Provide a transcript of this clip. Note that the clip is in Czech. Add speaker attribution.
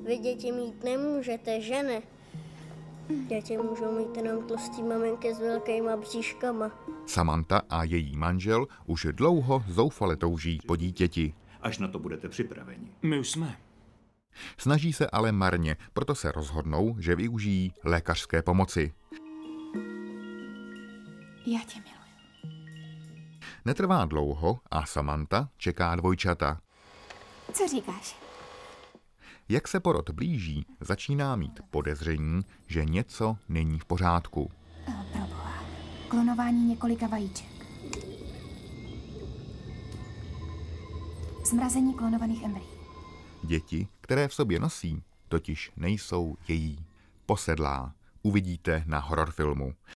Speaker 1: Vy děti mít nemůžete, že ne? Děti můžou mít jenom tlustý maminky s velkýma bříškama.
Speaker 2: Samantha a její manžel už dlouho zoufale touží po dítěti.
Speaker 3: Až na to budete připraveni.
Speaker 4: My už jsme.
Speaker 2: Snaží se ale marně, proto se rozhodnou, že využijí lékařské pomoci.
Speaker 5: Já tě miluju.
Speaker 2: Netrvá dlouho a Samantha čeká dvojčata.
Speaker 5: Co říkáš?
Speaker 2: Jak se porod blíží, začíná mít podezření, že něco není v pořádku.
Speaker 5: Proboha. Klonování několika vajíček. Zmrazení klonovaných embryí.
Speaker 2: Děti, které v sobě nosí, totiž nejsou její. Posedlá. Uvidíte na horor filmu.